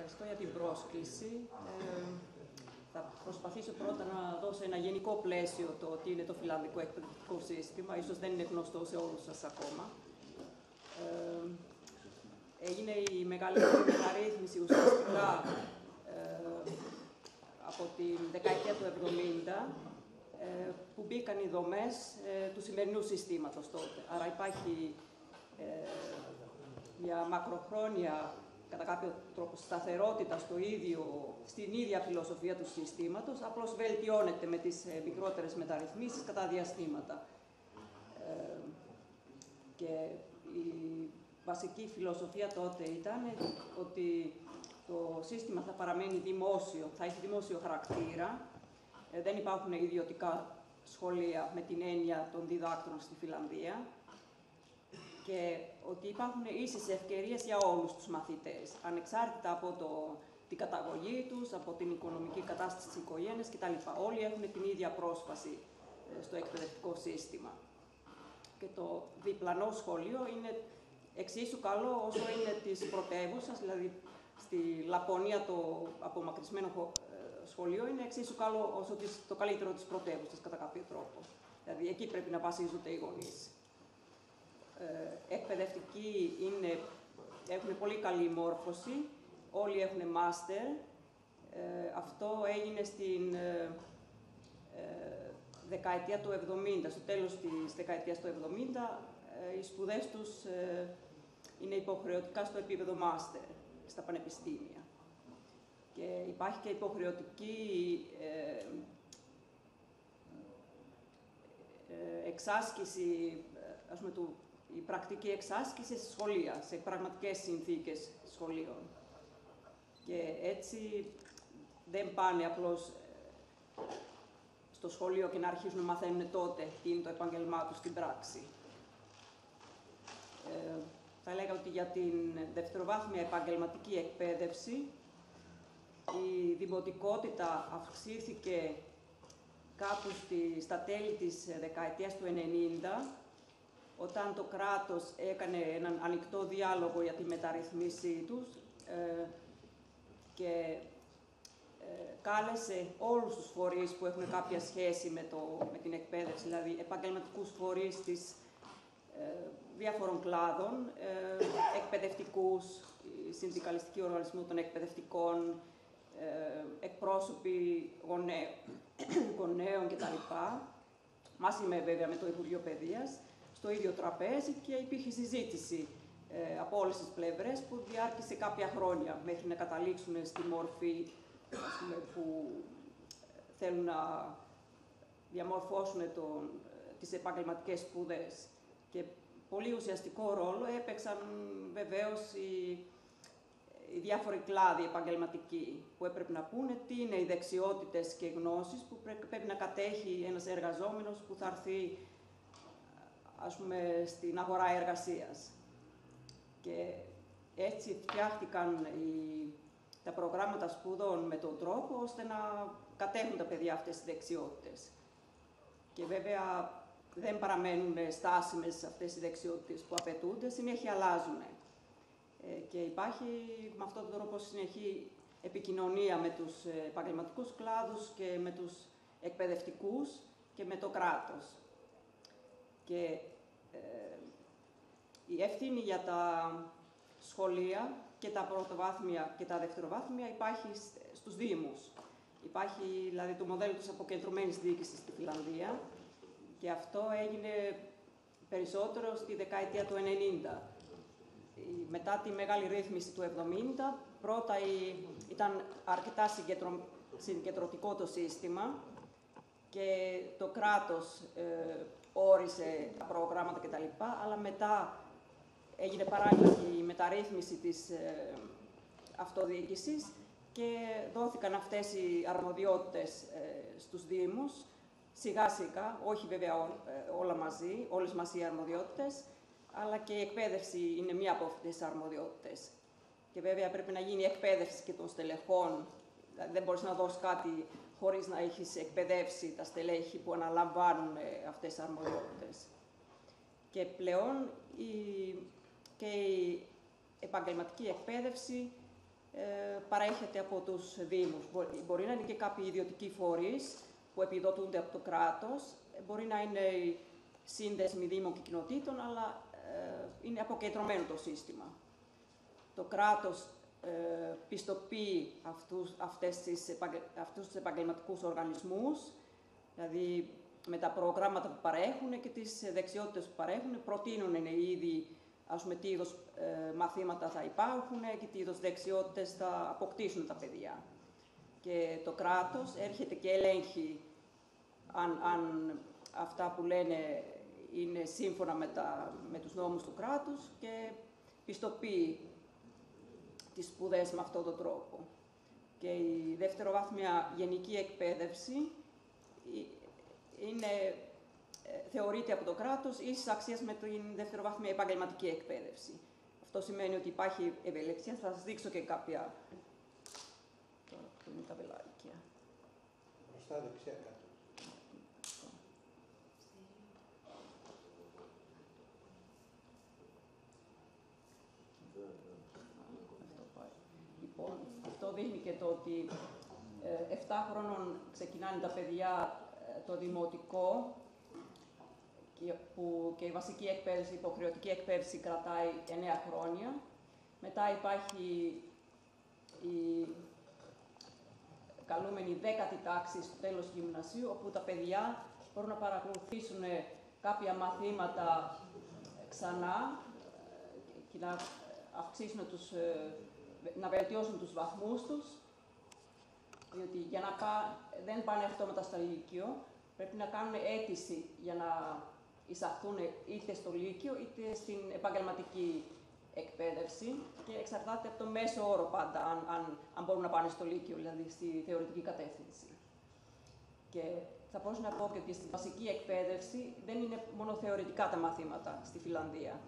Ευχαριστώ για την πρόσκληση. Θα προσπαθήσω πρώτα να δώσω ένα γενικό πλαίσιο το τι είναι το φιλανδικό εκπαιδευτικό σύστημα. Ίσως δεν είναι γνωστό σε όλους σας ακόμα. Έγινε η μεγαλύτερη μεταρρύθμιση ουσιαστικά από τη δεκαετία του 70, που μπήκαν οι δομές του σημερινού συστήματος τότε. Άρα υπάρχει μια μακροχρόνια, κατά κάποιο τρόπο, σταθερότητα στην ίδια φιλοσοφία του συστήματος, απλώς βελτιώνεται με τις μικρότερες μεταρρυθμίσεις κατά διαστήματα. Και η βασική φιλοσοφία τότε ήταν ότι το σύστημα θα παραμένει δημόσιο, θα έχει δημόσιο χαρακτήρα, δεν υπάρχουν ιδιωτικά σχολεία με την έννοια των διδάκτρων στη Φιλανδία και ότι υπάρχουν ίσες ευκαιρίες για όλους τους μαθητές, ανεξάρτητα από την καταγωγή τους, από την οικονομική κατάσταση της οικογένειας κτλ. Όλοι έχουν την ίδια πρόσβαση στο εκπαιδευτικό σύστημα. Και το διπλανό σχολείο είναι εξίσου καλό όσο είναι της πρωτεύουσας, δηλαδή στη Λαπωνία το απομακρυσμένο σχολείο είναι εξίσου καλό όσο το καλύτερο της πρωτεύουσας κατά κάποιο τρόπο. Δηλαδή εκεί πρέπει να βασίζονται οι γονείς. Εκπαιδευτικοί έχουν πολύ καλή μόρφωση, όλοι έχουν μάστερ. Αυτό έγινε στην δεκαετία του 70, στο τέλος της δεκαετίας του 70, οι σπουδές τους είναι υποχρεωτικά στο επίπεδο μάστερ στα πανεπιστήμια. Και υπάρχει και υποχρεωτική εξάσκηση, ας πούμε, η πρακτική εξάσκηση σε σχολεία, σε πραγματικές συνθήκες σχολείων. Και έτσι δεν πάνε απλώς στο σχολείο και να αρχίσουν να μαθαίνουν τότε τι είναι το επάγγελμά τους στην πράξη. Θα έλεγα ότι για την δευτεροβάθμια επαγγελματική εκπαίδευση η δημοτικότητα αυξήθηκε κάπου στα τέλη της δεκαετίας του 90, όταν το κράτος έκανε έναν ανοιχτό διάλογο για τη μεταρρυθμίσή τους και κάλεσε όλους τους φορείς που έχουν κάποια σχέση με την εκπαίδευση, δηλαδή επαγγελματικούς φορείς της διάφορων κλάδων, εκπαιδευτικούς, συνδικαλιστικοί οργανισμοί των εκπαιδευτικών, εκπρόσωποι γονέων κτλ. Μαζί βέβαια με το Υπουργείο Παιδείας, στο ίδιο τραπέζι και υπήρχε συζήτηση από όλες τις πλευρές που διάρκησε κάποια χρόνια μέχρι να καταλήξουν στη μορφή, ας πούμε, που θέλουν να διαμορφώσουν τις επαγγελματικές σπουδές. Και πολύ ουσιαστικό ρόλο έπαιξαν βεβαίως οι διάφοροι κλάδοι επαγγελματικοί που έπρεπε να πούνε τι είναι οι δεξιότητες και οι γνώσεις που πρέπει να κατέχει ένας εργαζόμενος που θα έρθει, ας πούμε, στην αγορά εργασίας. Και έτσι φτιάχτηκαν τα προγράμματα σπουδών με τον τρόπο ώστε να κατέχουν τα παιδιά αυτές τις δεξιότητες. Και βέβαια δεν παραμένουν στάσιμες αυτές οι δεξιότητες που απαιτούνται, συνέχεια αλλάζουν. Και υπάρχει με αυτόν τον τρόπο συνεχή επικοινωνία με τους επαγγελματικούς κλάδους και με τους εκπαιδευτικούς και με το κράτος. Και η ευθύνη για τα σχολεία και τα πρωτοβάθμια και τα δευτεροβάθμια υπάρχει στους Δήμους. Υπάρχει δηλαδή το μοντέλο της αποκεντρωμένης διοίκησης στη Φιλανδία και αυτό έγινε περισσότερο στη δεκαετία του 90. Μετά τη μεγάλη ρύθμιση του 70, πρώτα ήταν αρκετά συγκεντρωτικό το σύστημα και το κράτος όρισε τα προγράμματα κτλ. Αλλά μετά έγινε παράλληλα η μεταρρύθμιση της αυτοδιοίκησης και δόθηκαν αυτές οι αρμοδιότητες στους Δήμους, σιγά σιγά, όχι βέβαια όλες μαζί οι αρμοδιότητες, αλλά και η εκπαίδευση είναι μία από αυτές τις αρμοδιότητες. Και βέβαια πρέπει να γίνει η εκπαίδευση και των στελεχών, δηλαδή δεν μπορείς να δώσεις κάτι χωρίς να έχεις εκπαιδεύσει τα στελέχη που αναλαμβάνουν αυτές τις αρμοδιότητες. Και πλέον και η επαγγελματική εκπαίδευση παρέχεται από τους Δήμους. Μπορεί να είναι και κάποιοι ιδιωτικοί φορείς που επιδοτούνται από το κράτος, μπορεί να είναι σύνδεσμοι Δήμων και κοινοτήτων, αλλά είναι αποκεντρωμένο το σύστημα. Το κράτος πιστοποιεί αυτούς τους επαγγελματικούς οργανισμούς, δηλαδή με τα προγράμματα που παρέχουν και τις δεξιότητες που παρέχουν, προτείνουν ήδη τι είδος μαθήματα θα υπάρχουν και τι είδος δεξιότητες θα αποκτήσουν τα παιδιά. Και το κράτος έρχεται και ελέγχει αν αυτά που λένε είναι σύμφωνα με τους νόμους του κράτους και πιστοποιεί τις σπουδές με αυτόν τον τρόπο. Και η δευτεροβάθμια γενική εκπαίδευση θεωρείται από το κράτος ίσης αξίας με την δευτεροβάθμια επαγγελματική εκπαίδευση. Αυτό σημαίνει ότι υπάρχει ευελιξία. Θα σας δείξω και κάποια. Τώρα που είναι τα βελάρικια. Μπροστά δεξιά κάτω. Λοιπόν, αυτό δείχνει και το ότι 7 χρόνων ξεκινάνε τα παιδιά το δημοτικό και η βασική εκπαίδευση, η υποχρεωτική εκπαίδευση κρατάει 9 χρόνια. Μετά υπάρχει η καλούμενη 10η τάξη στο τέλος του γυμνασίου, όπου τα παιδιά μπορούν να παρακολουθήσουν κάποια μαθήματα ξανά και να αυξήσουν να βελτιώσουν τους βαθμούς τους, διότι για να δεν πάνε αυτόματα στο Λύκειο, πρέπει να κάνουν αίτηση για να εισαχθούν είτε στο Λύκειο είτε στην επαγγελματική εκπαίδευση και εξαρτάται από το μέσο όρο πάντα, αν μπορούν να πάνε στο Λύκειο, δηλαδή στη θεωρητική κατεύθυνση. Και θα μπορούσα να πω και ότι στη βασική εκπαίδευση δεν είναι μόνο θεωρητικά τα μαθήματα στη Φινλανδία.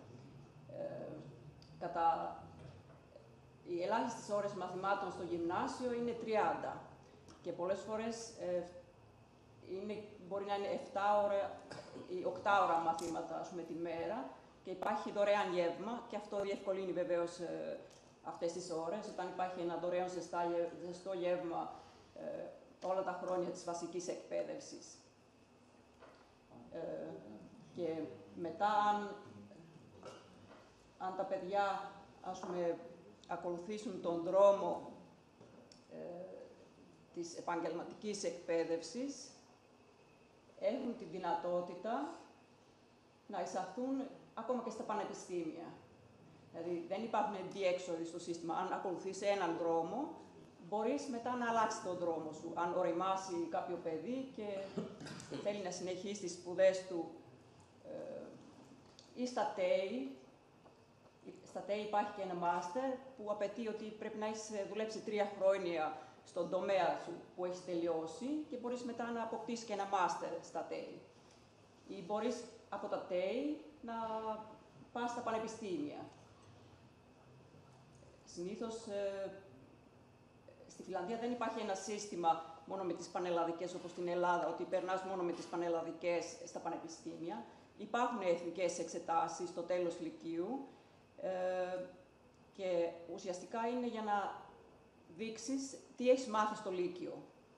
Οι ελάχιστες ώρες μαθημάτων στο γυμνάσιο είναι 30 και πολλές φορές μπορεί να είναι 7 ώρα ή 8 ώρα μαθήματα τη μέρα και υπάρχει δωρεάν γεύμα και αυτό διευκολύνει βεβαίως αυτές τις ώρες. Όταν υπάρχει ένα δωρεάν ζεστό γεύμα όλα τα χρόνια της βασικής εκπαίδευσης. Και μετά, αν τα παιδιά ακολουθήσουν τον δρόμο της επαγγελματικής εκπαίδευσης, έχουν τη δυνατότητα να εισαχθούν ακόμα και στα πανεπιστήμια. Δηλαδή, δεν υπάρχουν διέξοδοι στο σύστημα. Αν ακολουθείς έναν δρόμο, μπορείς μετά να αλλάξεις τον δρόμο σου. Αν οριμάσει κάποιο παιδί και θέλει να συνεχίσει τις σπουδές του ή στα ΤΕΙ. Στα ΤΕΙ υπάρχει και ένα μάστερ που απαιτεί ότι πρέπει να έχεις δουλέψει 3 χρόνια στον τομέα σου που έχεις τελειώσει και μπορείς μετά να αποκτήσεις και ένα μάστερ στα ΤΕΙ. Ή μπορείς από τα ΤΕΙ να πας στα πανεπιστήμια. Συνήθως στη Φινλανδία δεν υπάρχει ένα σύστημα μόνο με τις πανελλαδικές όπως στην Ελλάδα, ότι περνάς μόνο με τις πανελλαδικές στα πανεπιστήμια. Υπάρχουν εθνικές εξετάσεις στο τέλος λυκείου και ουσιαστικά είναι για να δείξεις τι έχεις μάθει στο Λύκειο.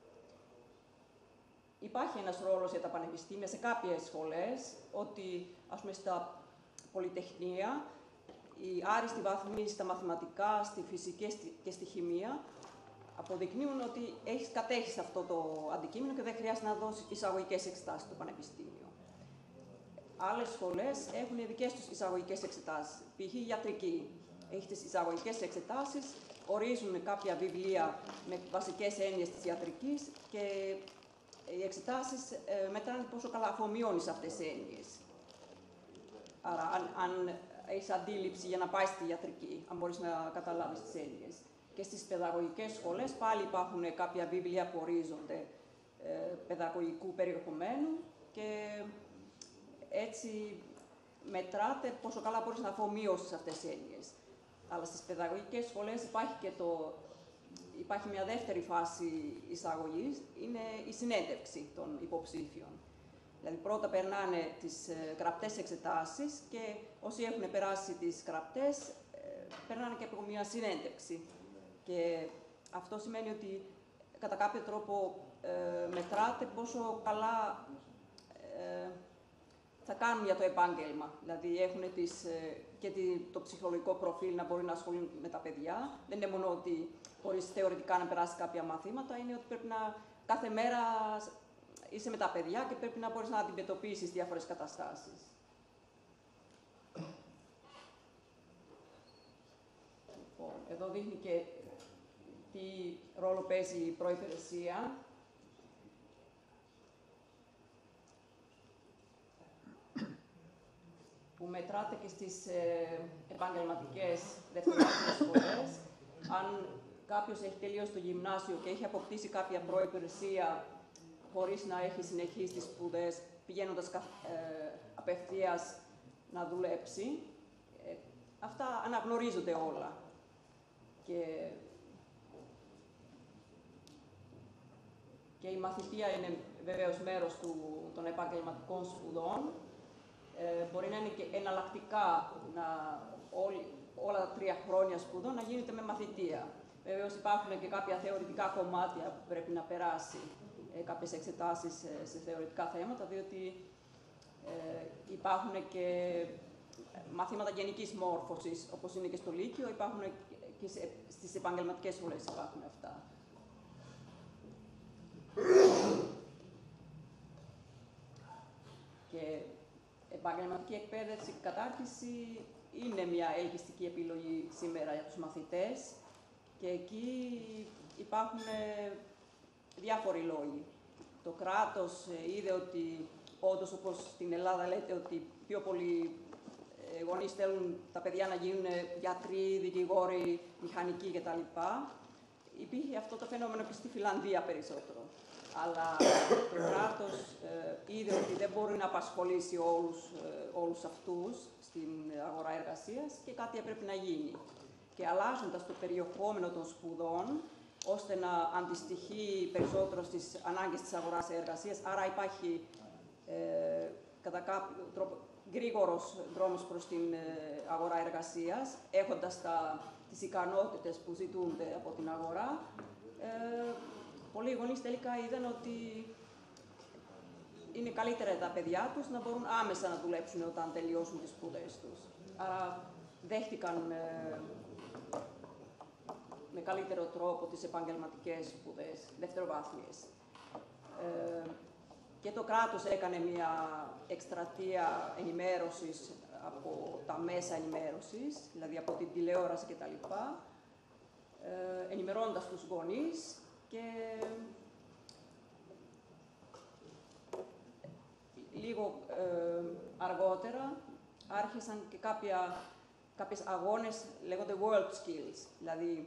Υπάρχει ένας ρόλος για τα πανεπιστήμια σε κάποιες σχολές, ότι στα πολυτεχνία οι άριστοι βαθμοί στα μαθηματικά, στη φυσική και στη χημεία αποδεικνύουν ότι κατέχεις αυτό το αντικείμενο και δεν χρειάζεται να δώσεις εισαγωγικές εξετάσεις στο πανεπιστήμιο. Άλλες σχολές έχουν δικές τους εισαγωγικές εξετάσεις. Π.χ. ιατρική. Έχει τις εισαγωγικές εξετάσεις, ορίζουν κάποια βιβλία με βασικές έννοιες της ιατρικής και οι εξετάσεις μετράνε πόσο καλά αφομοιώνεις αυτές τις έννοιες. Άρα, αν έχεις αντίληψη για να πάει στη ιατρική, αν μπορείς να καταλάβεις τις έννοιες. Και στις παιδαγωγικές σχολές πάλι υπάρχουν κάποια βιβλία που ορίζονται παιδαγωγικού περιεχομένου και έτσι μετράτε πόσο καλά μπορείς να αφομοιώσεις αυτές τις έννοιες. Αλλά στις παιδαγωγικές σχολές υπάρχει μια δεύτερη φάση εισαγωγής, είναι η συνέντευξη των υποψήφιων. Δηλαδή πρώτα περνάνε τις γραπτές εξετάσεις και όσοι έχουν περάσει τις γραπτές περνάνε και από μια συνέντευξη. Και Αυτό σημαίνει ότι κατά κάποιο τρόπο μετράτε πόσο καλά θα κάνουν για το επάγγελμα. Δηλαδή έχουν και το ψυχολογικό προφίλ να μπορεί να ασχολούν με τα παιδιά. Δεν είναι μόνο ότι μπορείς θεωρητικά να περάσει κάποια μαθήματα, είναι ότι πρέπει κάθε μέρα είσαι με τα παιδιά και πρέπει να μπορείς να αντιμετωπίσεις διάφορες καταστάσεις. Λοιπόν, εδώ δείχνει και τι ρόλο παίζει η προϋπηρεσία. Που μετράται και στις επαγγελματικές δευτεροβάθμιες σχολές. Αν κάποιος έχει τελειώσει το γυμνάσιο και έχει αποκτήσει κάποια προϋπηρεσία χωρίς να έχει συνεχίσει τις σπουδές, πηγαίνοντας απευθείας να δουλέψει, αυτά αναγνωρίζονται όλα. Και η μαθητεία είναι βεβαίως μέρος των επαγγελματικών σπουδών. Μπορεί να είναι και εναλλακτικά όλα τα 3 χρόνια σπουδών να γίνεται με μαθητεία. Βεβαίως υπάρχουν και κάποια θεωρητικά κομμάτια που πρέπει να περάσει, κάποιες εξετάσεις σε θεωρητικά θέματα, διότι υπάρχουν και μαθήματα γενικής μόρφωσης, όπως είναι και στο Λύκειο, υπάρχουν και στις επαγγελματικές σχολές υπάρχουν αυτά. Και επαγγελματική εκπαίδευση, κατάρτιση είναι μια ελκυστική επιλογή σήμερα για τους μαθητές και εκεί υπάρχουν διάφοροι λόγοι. Το κράτος είδε ότι όντως, όπως στην Ελλάδα λέτε, ότι πιο πολλοί γονείς θέλουν τα παιδιά να γίνουν γιατροί, δικηγόροι, μηχανικοί κτλ. Υπήρχε αυτό το φαινόμενο και στη Φιλανδία περισσότερο. Αλλά το κράτος είδε ότι δεν μπορεί να απασχολήσει όλους αυτούς στην αγορά εργασίας και κάτι έπρεπε να γίνει. Και αλλάζοντας το περιεχόμενο των σπουδών, ώστε να αντιστοιχεί περισσότερο στις ανάγκες της αγοράς εργασίας, άρα υπάρχει κατά κάποιο τρόπο γρήγορος δρόμος προς την αγορά εργασίας, έχοντας τις ικανότητες που ζητούνται από την αγορά, πολλοί γονείς τελικά είδαν ότι είναι καλύτερα τα παιδιά τους να μπορούν άμεσα να δουλέψουν όταν τελειώσουν τις σπουδές τους. Άρα δέχτηκαν με καλύτερο τρόπο τις επαγγελματικές σπουδές, δευτεροβάθμιες. Και το κράτος έκανε μια εκστρατεία ενημέρωσης από τα μέσα ενημέρωσης, δηλαδή από την τηλεόραση κτλ., ενημερώνοντας τους γονείς και λίγο αργότερα άρχισαν και κάποιες αγώνες, λέγονται world skills, δηλαδή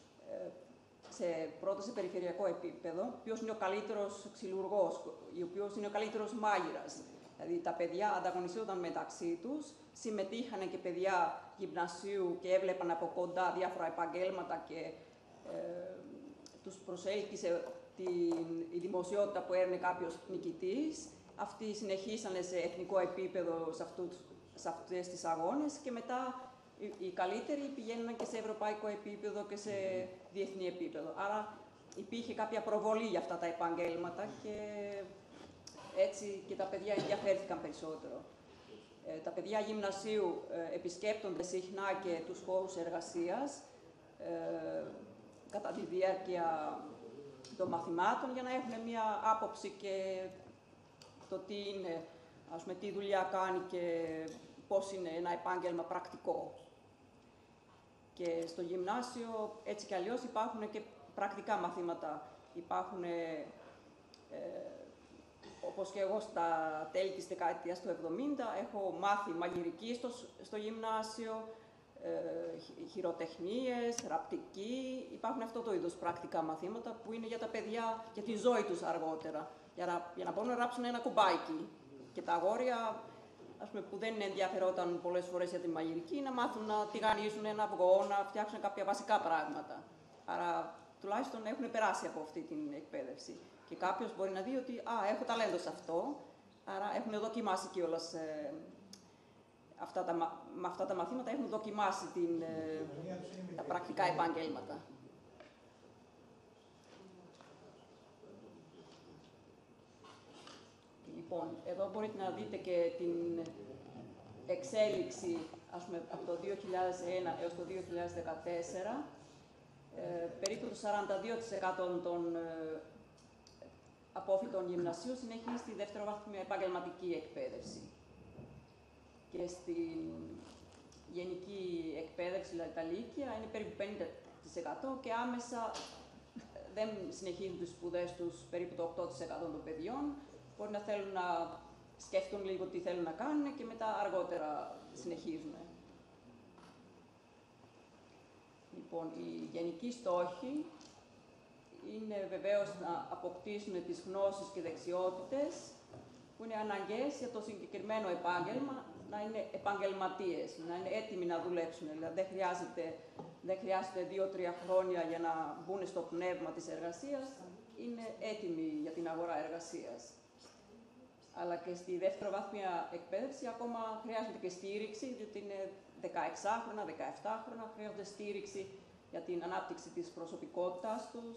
πρώτα σε περιφερειακό επίπεδο, ποιος είναι ο καλύτερος ξυλουργός, ποιος είναι ο καλύτερος μάγειρας. Δηλαδή τα παιδιά ανταγωνιζόταν μεταξύ τους, συμμετείχαν και παιδιά γυμνασίου και έβλεπαν από κοντά διάφορα επαγγέλματα και τους προσέλκυσε η δημοσιότητα που έρνε κάποιος νικητής. Αυτοί συνεχίσανε σε εθνικό επίπεδο σε αυτές τις αγώνες και μετά οι καλύτεροι πηγαίνουν και σε ευρωπαϊκό επίπεδο και σε διεθνή επίπεδο. Άρα υπήρχε κάποια προβολή για αυτά τα επαγγέλματα και έτσι και τα παιδιά ενδιαφέρθηκαν περισσότερο. Τα παιδιά γυμνασίου επισκέπτονται συχνά και τους χώρους εργασίας κατά τη διάρκεια των μαθημάτων για να έχουν μια άποψη και το τι είναι, ας πούμε, τι δουλειά κάνει και πώς είναι ένα επάγγελμα πρακτικό. Και στο γυμνάσιο, έτσι κι αλλιώς, υπάρχουν και πρακτικά μαθήματα. Υπάρχουν, όπως και εγώ στα τέλη της δεκαετίας του 70, έχω μάθει μαγειρική στο γυμνάσιο, χειροτεχνίες, ραπτική. Υπάρχουν αυτό το είδος πρακτικά μαθήματα που είναι για τα παιδιά, για τη ζωή τους αργότερα, για να μπορούν να ράψουν ένα κουμπάκι. Και τα αγόρια, ας πούμε, που δεν ενδιαφερόταν πολλές φορές για τη μαγειρική, να μάθουν να τηγανίζουν ένα αυγό, να φτιάξουν κάποια βασικά πράγματα. Άρα, τουλάχιστον έχουν περάσει από αυτή την εκπαίδευση. Και κάποιος μπορεί να δει ότι έχω ταλέντο σε αυτό, άρα έχουν δοκιμάσει κιόλας με αυτά τα μαθήματα, έχουν δοκιμάσει τα πρακτικά επαγγέλματα. Λοιπόν, εδώ μπορείτε να δείτε και την εξέλιξη, ας πούμε, από το 2001 έως το 2014. Περίπου το 42% των απόφοιτων γυμνασίου συνεχίζει στη δευτεροβάθμια επαγγελματική εκπαίδευση. Και στην γενική εκπαίδευση, δηλαδή τα λύκεια, είναι περίπου 50% και άμεσα δεν συνεχίζουν τις σπουδές τους περίπου το 8% των παιδιών. Μπορεί να θέλουν να σκέφτουν λίγο τι θέλουν να κάνουν και μετά αργότερα συνεχίζουν. Λοιπόν, οι γενικοί στόχοι είναι βεβαίως να αποκτήσουν τις γνώσεις και δεξιότητες που είναι αναγκαίες για το συγκεκριμένο επάγγελμα, να είναι επαγγελματίες, να είναι έτοιμοι να δουλέψουν. Δηλαδή δεν χρειάζεται 2-3 χρόνια για να μπουν στο πνεύμα της εργασίας, είναι έτοιμοι για την αγορά εργασίας. Αλλά και στη δευτεροβάθμια εκπαίδευση ακόμα χρειάζεται και στήριξη, διότι είναι 16χρονα, 17χρονα, χρειάζονται στήριξη για την ανάπτυξη της προσωπικότητάς τους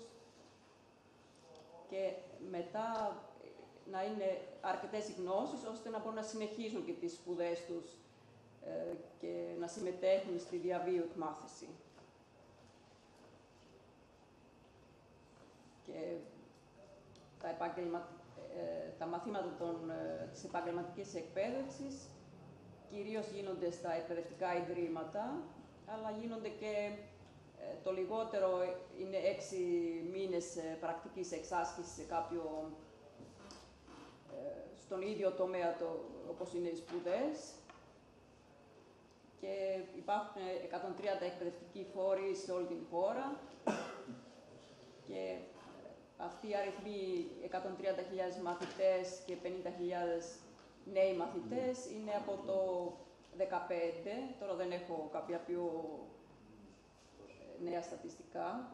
και μετά να είναι αρκετές οι γνώσεις ώστε να μπορούν να συνεχίζουν και τις σπουδές τους και να συμμετέχουν στη διαβίου εκμάθηση. Και τα μαθήματα της επαγγελματικής εκπαίδευσης κυρίως γίνονται στα εκπαιδευτικά ιδρύματα, αλλά γίνονται και το λιγότερο είναι 6 μήνες πρακτικής εξάσκησης σε κάποιο, στον ίδιο τομέα όπως είναι οι σπουδές. Και υπάρχουν 130 εκπαιδευτικοί φορείς σε όλη την χώρα και αυτοί οι αριθμοί 130.000 μαθητές και 50.000 νέοι μαθητές είναι από το 2015. Τώρα δεν έχω κάποια πιο νέα στατιστικά.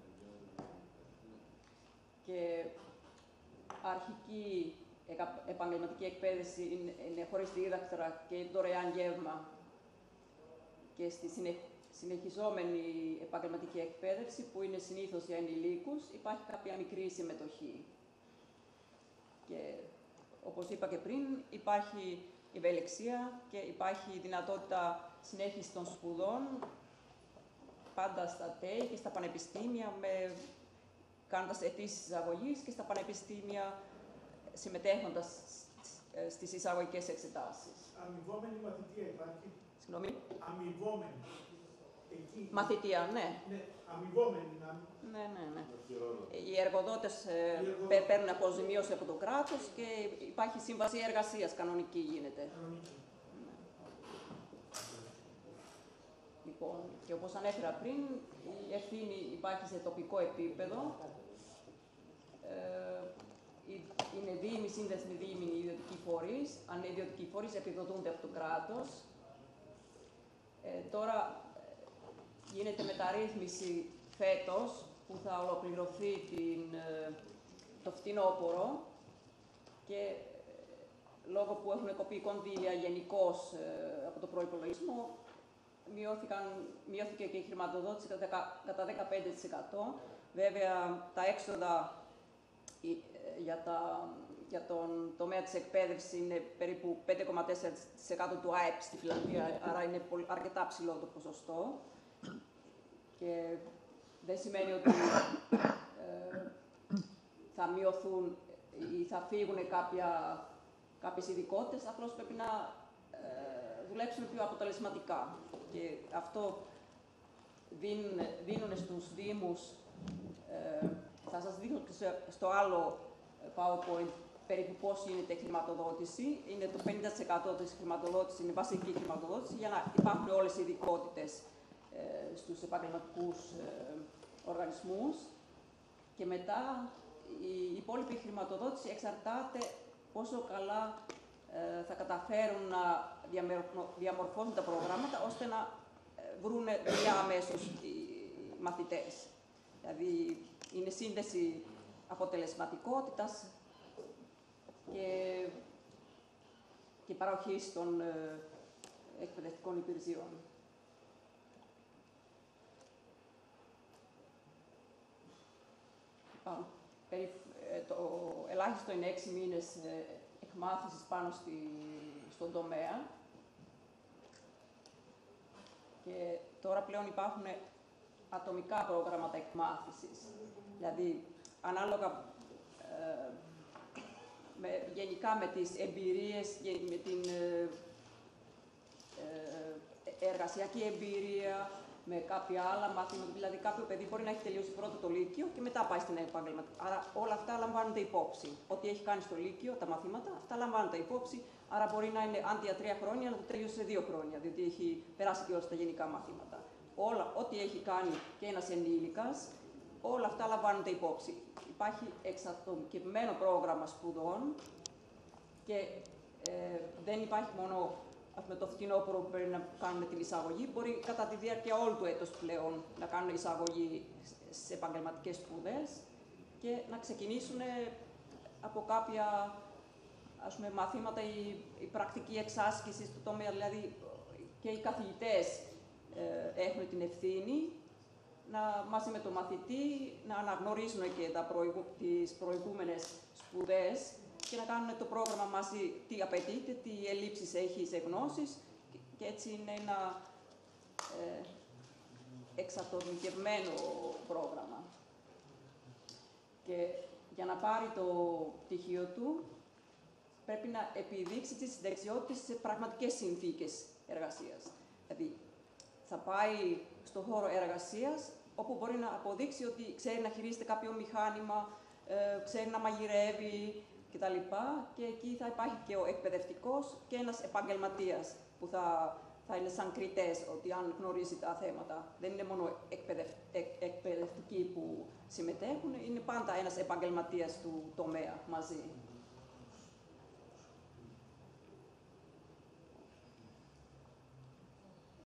Και αρχική επαγγελματική εκπαίδευση είναι χωρίς δίδακτρα και δωρεάν γεύμα. Και στη συνεχιζόμενη επαγγελματική εκπαίδευση, που είναι συνήθως για ενηλίκους, υπάρχει κάποια μικρή συμμετοχή. Και όπως είπα και πριν, υπάρχει ευελιξία και υπάρχει δυνατότητα συνέχισης των σπουδών, πάντα στα ΤΕΙ και στα πανεπιστήμια, κάνοντας αιτήσεις εισαγωγής και στα πανεπιστήμια συμμετέχοντας στις εισαγωγικές εξετάσεις. Αμοιβόμενη μαθητεία υπάρχει. Συγγνώμη. Αμοιβόμενη. Εκεί. Μαθητεία, ναι. Ναι, αμοιβόμενη. Ναι. Οι εργοδότες παίρνουν αποζημίωση από το κράτος και υπάρχει σύμβαση εργασίας, κανονική γίνεται. Κανονική. Ναι. Λοιπόν, και όπως ανέφερα πριν, η ευθύνη υπάρχει σε τοπικό επίπεδο. Είναι δήμοι, σύνδεσμοι δήμοι, ιδιωτικοί φορείς. Αν είναι ιδιωτικοί φορείς, επιδοτούνται από το κράτος. Τώρα γίνεται μεταρρύθμιση φέτος, που θα ολοκληρωθεί το φθινόπωρο και λόγω που έχουν κοπεί κονδύλια γενικώς από το προϋπολογισμό, μειώθηκε και η χρηματοδότηση κατά 15%. Βέβαια, τα έξοδα για τον τομέα της εκπαίδευσης είναι περίπου 5,4% του ΑΕΠ στη Φιλανδία, άρα είναι αρκετά ψηλό το ποσοστό. Και δεν σημαίνει ότι θα μειωθούν ή θα φύγουν κάποιες ειδικότητες, απλώς πρέπει να δουλέψουν πιο αποτελεσματικά. Και αυτό δίνουν στους Δήμους, θα σας δείχνω στο άλλο PowerPoint περίπου πώς γίνεται η χρηματοδότηση. Είναι το 50% της χρηματοδότησης, είναι βασική χρηματοδότηση, για να υπάρχουν όλες οι ειδικότητες στους επαγγελματικούς οργανισμούς. Και μετά η υπόλοιπη χρηματοδότηση εξαρτάται πόσο καλά θα καταφέρουν να διαμορφώσουν τα προγράμματα, ώστε να βρουν δουλειά αμέσως οι μαθητές. Δηλαδή, είναι σύνδεση αποτελεσματικότητας και παροχής των εκπαιδευτικών υπηρεσιών. Το ελάχιστο είναι 6 μήνες μάθησης πάνω στον τομέα. Και τώρα πλέον υπάρχουν ατομικά προγράμματα εκμάθησης. Δηλαδή, ανάλογα γενικά με τις εμπειρίες, με την εργασιακή εμπειρία, με κάποια άλλα μαθήματα. Δηλαδή, κάποιο παιδί μπορεί να έχει τελειώσει πρώτο το Λύκειο και μετά πάει στην επαγγελματική. Άρα, όλα αυτά λαμβάνονται υπόψη. Ό,τι έχει κάνει στο Λύκειο, τα μαθήματα, αυτά λαμβάνονται υπόψη. Άρα, μπορεί να είναι αντί για 3 χρόνια, να το τελειώσει σε 2 χρόνια, διότι έχει περάσει και όλα τα γενικά μαθήματα. Ό,τι έχει κάνει και ένας ενήλικας, όλα αυτά λαμβάνονται υπόψη. Υπάρχει εξατομικευμένο πρόγραμμα σπουδών και δεν υπάρχει μόνο με το φθινόπωρο που πρέπει να κάνουν την εισαγωγή, μπορεί κατά τη διάρκεια όλου του έτους πλέον να κάνουν εισαγωγή σε επαγγελματικές σπουδές και να ξεκινήσουν από κάποια μαθήματα η πρακτική εξάσκηση στο τομέα, δηλαδή και οι καθηγητές έχουν την ευθύνη μαζί με τον μαθητή να αναγνωρίσουν και τις προηγούμενες σπουδές και να κάνουν το πρόγραμμα μαζί τι απαιτείται, τι ελλείψεις έχει σε γνώσεις και έτσι είναι ένα εξατομικευμένο πρόγραμμα. Και για να πάρει το πτυχίο του πρέπει να επιδείξει τις δεξιότητες σε πραγματικές συνθήκες εργασίας. Δηλαδή, θα πάει στον χώρο εργασίας, όπου μπορεί να αποδείξει ότι ξέρει να χειρίζεται κάποιο μηχάνημα, ξέρει να μαγειρεύει κτλ. Και εκεί θα υπάρχει και ο εκπαιδευτικός και ένας επαγγελματίας που θα είναι σαν κριτές, ότι αν γνωρίζει τα θέματα. Δεν είναι μόνο εκπαιδευτικοί που συμμετέχουν, είναι πάντα ένας επαγγελματίας του τομέα μαζί.